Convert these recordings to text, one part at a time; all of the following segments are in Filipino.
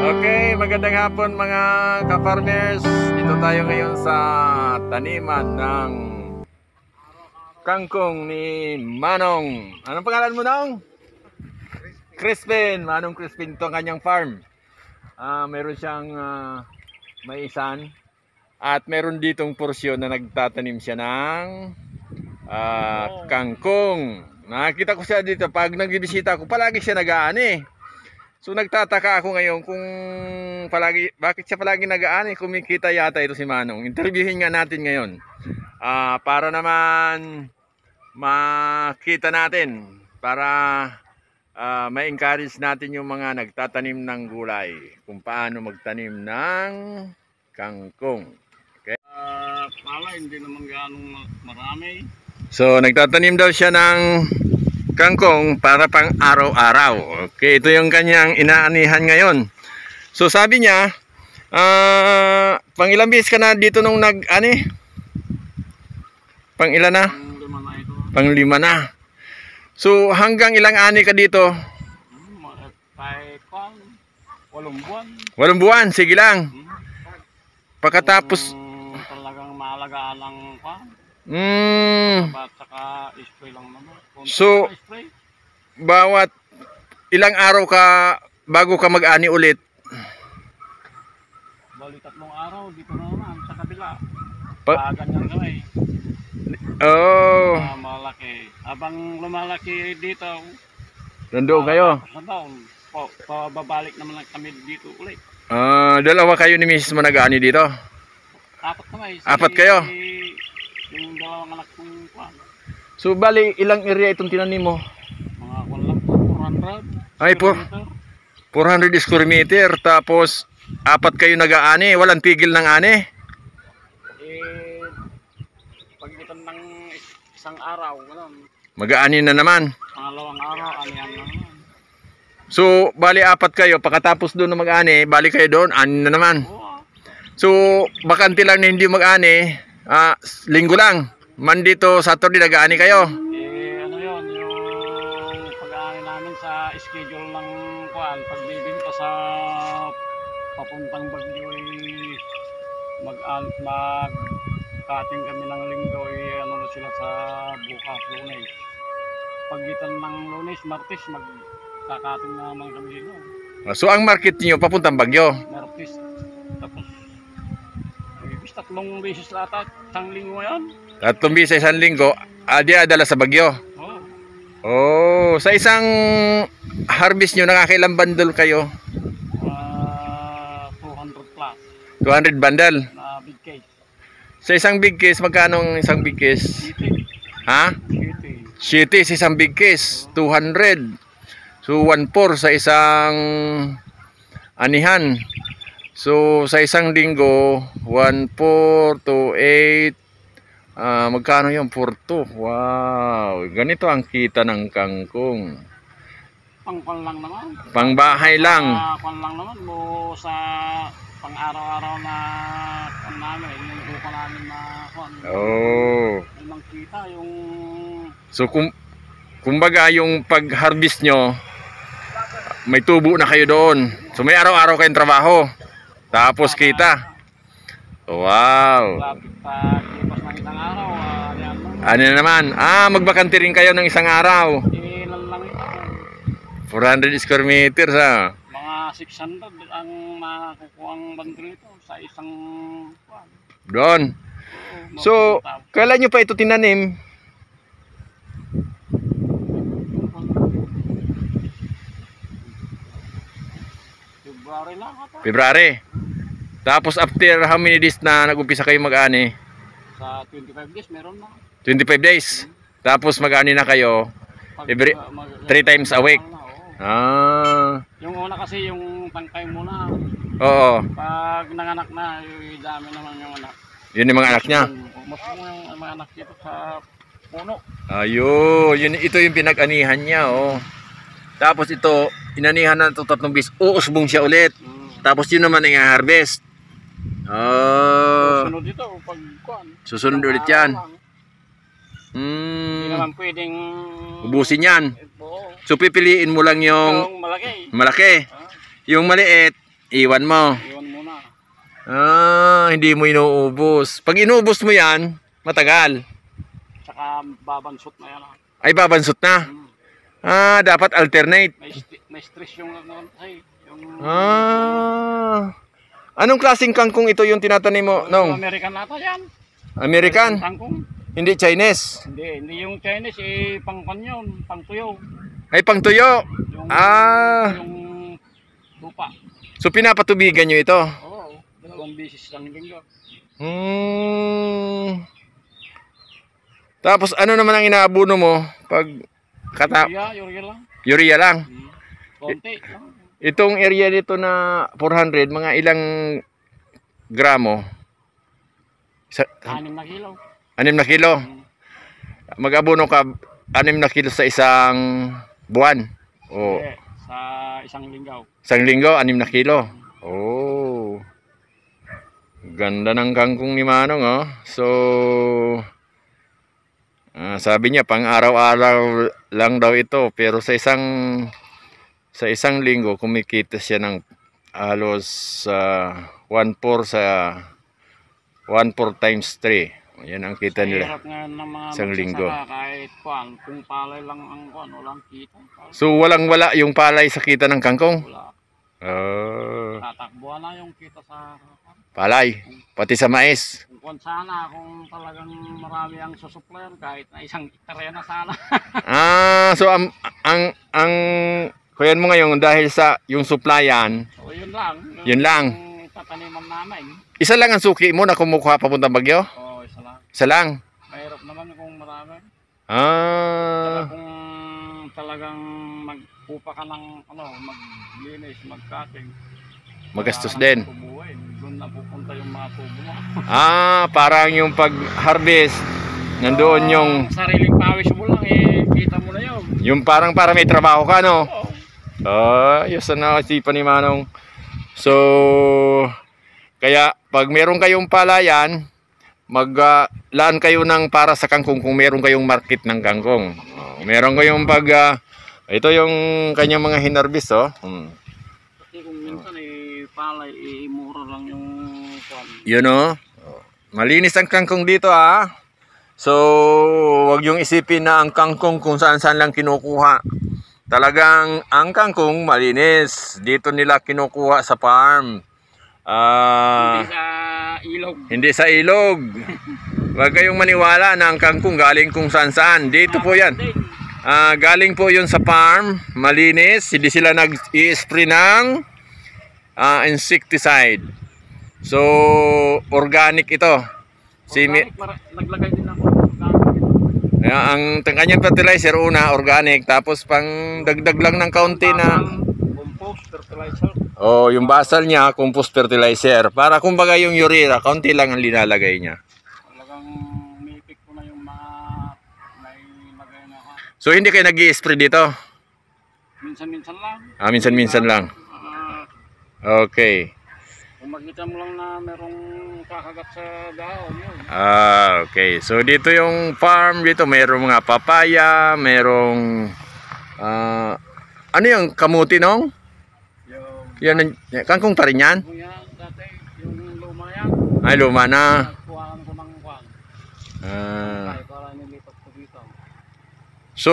Okay, magandang hapon mga ka-farmers. Dito tayo ngayon sa taniman ng kangkong ni Manong. Anong pangalan mo, Nong? Crispin. Manong Crispin to ang kanyang farm. Meron siyang maisan at meron ditong porsyon na nagtatanim siya ng kangkong. Nakita ko siya dito pag nagbibisita ako, palagi siya nag-aani. So nagtataka ako ngayon kung bakit siya palagi nag-aani, kumikita yata ito si Manong. Interviewin nga natin ngayon. Para naman makita natin, para ma-encourage natin yung mga nagtatanim ng gulay kung paano magtanim ng kangkong. Okay? Pala hindi naman ganong marami. So nagtatanim daw siya ng kangkong para pang araw-araw. Okay, ito yung kanyang inaanihan ngayon. So sabi niya, pang ilang beses ka na dito nung nag-ani? Pang ilan na? Lima na ito. Pang 5 na. So hanggang ilang ani ka dito? Kahit 8 buwan. 8 buwan, sige lang. Pagkatapos Talagang maalagaan lang pa. At saka spray lang naman. So, spray. bawat ilang araw ka bago ka mag-ani ulit? Bali 3 araw dito na naman sa kabila. Ganyan kami. Oh. Malaki. Habang lumalaki dito, Nandoon kayo? sa taon, pababalik naman lang kami dito ulit. Dalawa kayo ni Mrs. mo nag-ani dito? 4 kami. 4 kayo? Yung dalawang anak kong kwan. So bali ilang area itong tinanim mo? Mga kwan lang po, 400. Ay po, 400 square meter. Tapos 4 kayo nag-aani, walang tigil ng ani? Pagitan ng isang araw, gano'n. Mag-aani na naman. Pangalawang araw, anihan na naman. So bali 4 kayo, pagkatapos doon na mag-ani, bali kayo doon, ani na naman. Oo. So bakante lang na hindi mag-ani, linggo lang. Monday to Saturday nag-aani kayo. Ano yun, yung pag-aani namin sa schedule ng kwan, pagbibinta sa papuntang Bagyo mag-cutting kami ng linggo, ano na sila sa bukas, Lunes. Pagitan ng Lunes, Martes, mag-cutting na naman kami dito. So ang market niyo papuntang Bagyo. Martes, tapos 3 beses lahat, isang linggo yan. 3 beses sa isang linggo, di adala sa Bagyo. Oo. Oh, sa isang harvest nyo, nakakailang bundle kayo? 200 plus 200 bundle. na big case. Sa isang big case, magkano ang isang big case? Ha? 80. 70 sa isang big case, 200. So 1/4 sa isang anihan. So sa isang linggo, 1/4 to 8. Magkano yung 4 Wow, ganito ang kita ng kangkong. Pang-pan lang naman. Pangbahay lang. Pan lang naman mo sa pang-araw-araw na pan namin, yung buka namin na pan. Oh. Yung kita yung So kumbaga yung pag-harvest nyo, may tubo na kayo doon. So may araw-araw kayong trabaho. Tapos kita. Wow. lapit pa lipas ng isang araw, yan lang. Ano na naman? Magbakante rin kayo ng isang araw. Ilan lang ito. 400 square meters Mga 600 ang makukuha ang bundle ito sa isang kwan. doon. So, kailan nyo pa ito tinanim? February lang ata. February. Tapos after how many days na nag-umpisa kayo mag-ani? Sa 25 days meron na. 25 days. Tapos mag-ani na kayo every 3 times a week. Yung una kasi yung tangkay muna. Oo. Pag nanganak na, yung dami naman yung anak. Yun yung mga anak niya. Mas yung mga anak dito sa puno. Ayun, ito yung pinag-anihan niya, oh. Tapos ito, inanihan na ito 3 beses. Uusbong siya ulit. Tapos yun naman ang harvest. Susunod dito, pag kuan. Susunod ulit yan. Hindi naman pwedeng Ubusin yan. buo. So pipiliin mo lang yung Yung malaki. malaki. Yung maliit, iwan mo. Iwan muna. Hindi mo inuubos. Pag inuubos mo yan, matagal. Tsaka babansot na yan. Ay, babansot na. Dapat alternate. May stress yung yung Anong klaseng kangkong ito yung tinatanim mo, Nong? American nata yan. American? Kangkong. Hindi Chinese? Hindi yung Chinese pangpan yun, pangtuyo. Ay, pangtuyo. Yung, yung lupa. So pinapatubigan nyo ito? Oo, 2 beses lang linggo. Tapos ano naman ang inaabuno mo pag Urea lang. Urea lang? Konti. Itong area dito na 400, mga ilang gramo? 6 na kilo. 6 na kilo? Mag-abono ka 6 na kilo sa isang buwan? O sa isang linggo. Isang linggo, 6 na kilo? Oh. Ganda ng kangkong ni Manong, oh. So, sabi niya pang araw-araw lang daw ito, pero sa isang linggo kumikita siya ng halos 1/4 times 3. Yan ang kita nila. Hirap nga ng mga isang linggo. Kahit kung palay lang ang walang kita. So walang-wala yung palay sa kita ng kangkong? Wala. Tatakbuhan na yung kita sa palay, pati sa mais. Kung sana, kung talagang marami ang susuplayan, kahit na 1 hektarya na sana. So ang kuyan mo ngayon dahil sa yung supplyan. So yun lang. Yun lang. Yung tataniman namin. Isa lang ang suki mo na kumukuha papuntang Bagyo? Oo, isa lang. Isa lang. Mahirap naman kung marami. Kaya kung talagang magpupa ka ng maglinis, mag-cutting. Magastos din. Doon na pupunta yung mga tubo mo. Parang yung pag-harvest, nandoon yung sariling pawis mo lang, kita mo na yun. Yung parang para may trabaho ka, no? Oo. Yes na isipan ni Manong. So, kaya pag meron kayong palayan, maglaan kayo ng para sa kangkong kung meron kayong market ng kangkong. Meron kayong ito yung kanyang mga hinarvest, oh. Kasi kung minsan palay, mura lang yung yun, oh. Malinis ang kangkong dito, So, wag yung isipin na ang kangkong kung saan-saan lang kinukuha. Talagang ang kangkong malinis. Dito nila kinukuha sa farm. Hindi sa ilog. Hindi sa ilog. Wag kayong maniwala na ang kangkong galing kung saan-saan. Dito po yan. Galing po yun sa farm. Malinis. Hindi sila nag-i-spray ng insecticide. So, organic ito. Naglagay din ako. Ang kanyang fertilizer organic, tapos pang dagdag lang ng kaunti na compost fertilizer. yung basal niya compost fertilizer. Para kumbaga yung urea, kaunti lang ang linalagay niya. Talagang umipik ko na yung mga may lagay na ako. So hindi kayo nag-i-spray dito? Minsan-minsan lang. Minsan-minsan lang. Okay. Kung makita mo lang na merong kakagat sa dahon, yun. Okay. So dito yung farm, dito mayroong mga papaya, mayroong ano yung kamuti, Nong? Yan, kangkong pa rin yan? Yan, dati, yung luma yan. Ay, luma na. Nagkuhaan ko ng kwan. Para nilipat ko dito. So,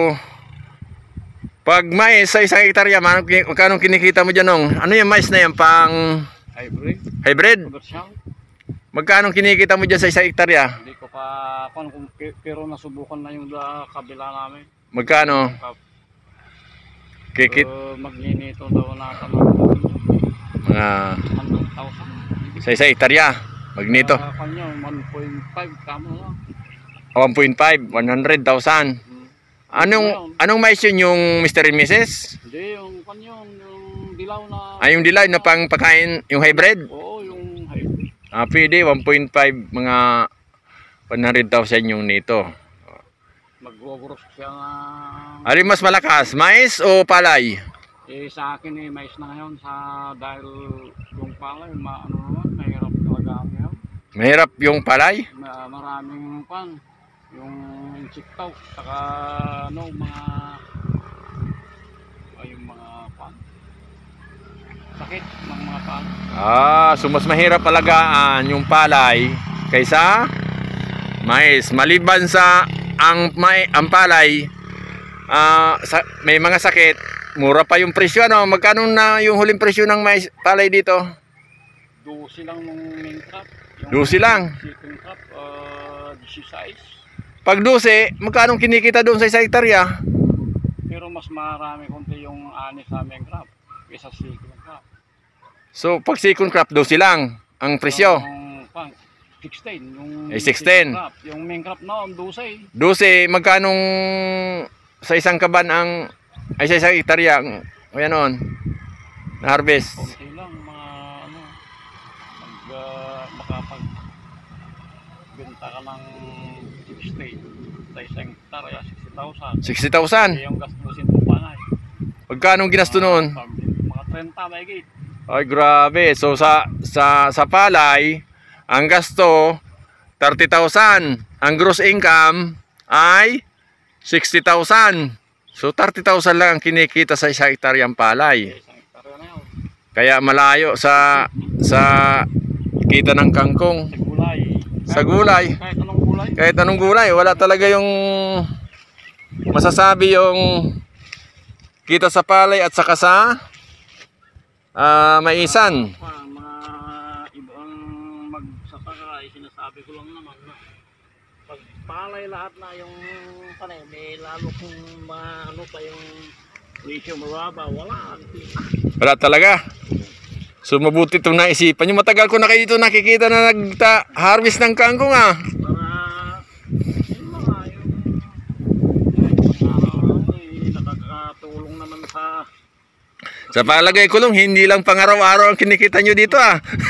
pag mais sa 1 hektarya, magkano kinikita mo dyan, Nong? Ano yung mais na yan? Pang hybrid? Hybrid? Commercial? Magkano kinikita mo dyan sa 1 hektarya? Hindi ko pa, pero nasubukan na yung kabila namin. Magkano? Kikit? Magninito daw na mga 100,000. sa 1 hektarya. Magnito. Kanya, 1.5 kamo lang. 1.5, 100,000. Anong mais yun, yung Mr. and Mrs.? Hindi, yung kanya, yung dilaw na. Yung dilaw na pang pagkain, yung hybrid? Oo, yung hybrid. Pwede, 1.5, mga 100,000 yung nito. Magwawuros siya nga. Alin mas malakas, mais o palay? Sa akin mais na ngayon dahil yung palay, mahirap talaga ngayon. Mahirap yung palay? Maraming pan. Yung insektaw, saka yung mga pan. Sakit ng So mas mahirap alagaan yung palay kaysa mais. Maliban sa ang palay, may mga sakit, mura pa yung presyo, ano? Magkano na yung huling presyo ng mais palay dito? 12 lang nung main crop. 12 lang. Second crop, 16. Pag 12, magkano kinikita doon sa isang hektarya? Pero mas marami konti yung ani sa main crop kaysa second crop. So pag second crop 12 lang ang presyo. Yung 16 yung 16. second crop. Yung main crop noon 12. 12, magkanong sa isang kaban ang sa isang hektarya kaya noon na harvest? Konti lang mga ano makapag benta ka ng 16 sa isang hektarya 60,000. 60,000. Yung gastusin mo pa na Magkano ginasto noon? mga 30 may gate. Ay grabe. So sa palay ang gasto 30,000. Ang gross income ay 60,000. So 30,000 lang ang kinikita sa isang hektaryang palay. Isang hektarya na yun. Kaya malayo sa kita ng kangkong. Sa gulay. Sa gulay. Kahit anong gulay. Kahit anong gulay, wala talaga yung masasabi yung kita sa palay at saka sa maisan. Mga ibang magsasaka ay sinasabi ko lang naman na pag palay lahat na yung tanim, may lalo kung ano pa yung presyo mababa, Wala talaga. So mabuti itong naisipan nyo. Matagal ko na kayo dito nakikita na nagta-harvest ng kangkong para yun mga yung nakakatulong naman sa palagay ko lang, hindi lang pang-araw-araw ang kinikita nyo dito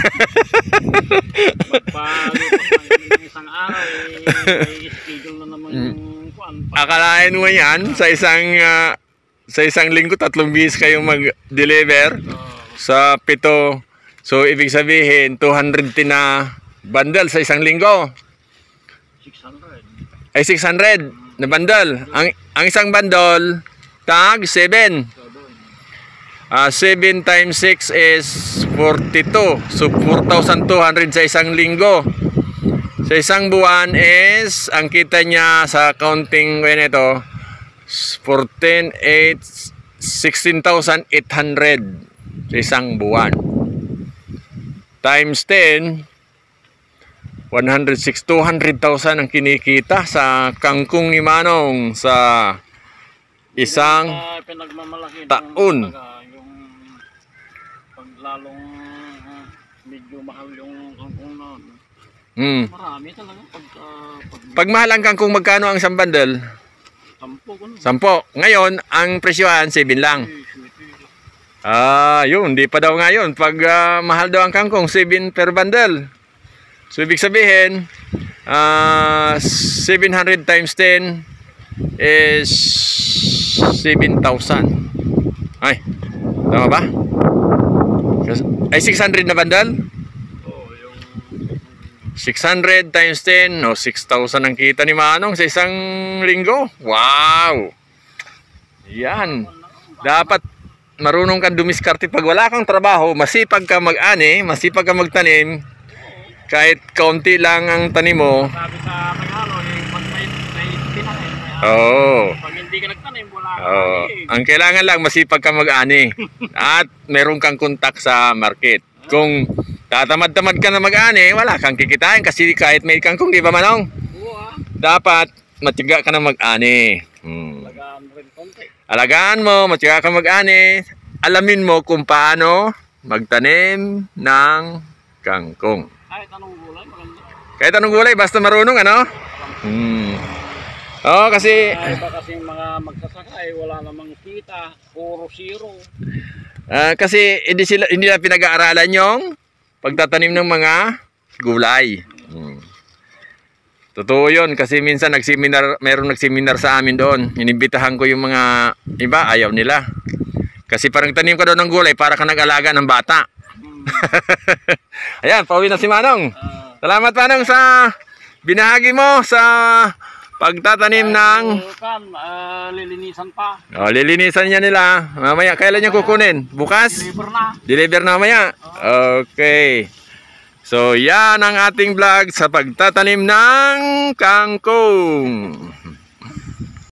magpalit isang araw may schedule na naman yung kuan. Akalain mo yan sa isang linggo 3 beses kayong mag-deliver sa 7. So ibig sabihin 210 na bundle sa isang linggo. 600. Ay 600 na bundle. Ang isang bundle tag 7. 7 times 6 is 42. So 4,200 sa isang linggo. Sa isang buwan is ang kita niya sa counting ko nito 16,800 sa isang buwan. Times 10 106, 200,000 ang kinikita sa kangkong ni Manong sa isang taon. Yung paglalong medyo mahal yung kangkong noon. Marami talaga pag mahal ang kangkong, magkano ang isang bundle? 10. Ngayon, ang presyohan 7 lang. Yun, hindi pa daw ngayon. Pag mahal daw ang kangkong, 7 per bundle. So, ibig sabihin, 700 times 10 is 7,000. Ay, tama ba? Ay, 600 na bundle? 600 times 10, 6,000 ang kita ni Manong sa isang linggo. Wow! Yan. Dapat marunong kang dumiskarte pag wala kang trabaho, masipag ka mag-ani, masipag ka magtanim. Kahit kaunti lang ang tanim mo. Sabi sa Tagalog, pag may tinanim, pag hindi ka nagtanim, wala ka. Ang kailangan lang masipag ka mag-ani at meron kang kontak sa market. Kung tatamad-tamad ka na mag-ani, wala kang kikitain kasi kahit may kangkong, di ba Manong? Dapat matiyaga ka na mag-ani. Alagaan mo, matiyaga ka mag-ani. Alamin mo kung paano magtanim ng kangkong. Kahit anong gulay, maganda. Kahit anong gulay, basta marunong, ano? Kasi iba kasi mga magsasaka wala namang kita, puro zero. kasi hindi nila pinag-aaralan yung pagtatanim ng mga gulay. Totoo yun kasi minsan mayroong nagseminar sa amin doon. Inimbitahan ko yung mga iba, ayaw nila. Kasi parang tanim ka doon ng gulay para ka nag-alaga ng bata. Ayan, pauwi na si Manong. Salamat Manong sa binahagi mo sa Pagtatanim ng... Lilinisan pa. Oh, lilinisan niya nila. Mamaya, kailan niyo kukunin? Bukas? Deliver na. Deliver na mamaya? Okay. So, yan ang ating vlog sa pagtatanim ng kangkong.